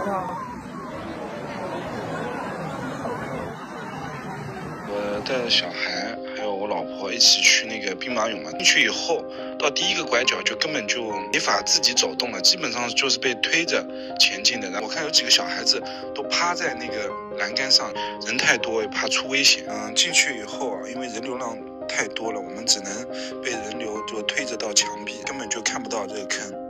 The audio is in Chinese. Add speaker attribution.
Speaker 1: 我带着小孩还有我老婆一起去那个兵马俑嘛，进去以后到第一个拐角就根本就没法自己走动了，基本上就是被推着前进的。然后我看有几个小孩子都趴在那个栏杆上，人太多也怕出危险。进去以后因为人流量太多了，我们只能被人流就推着到墙壁，根本就看不到这个坑。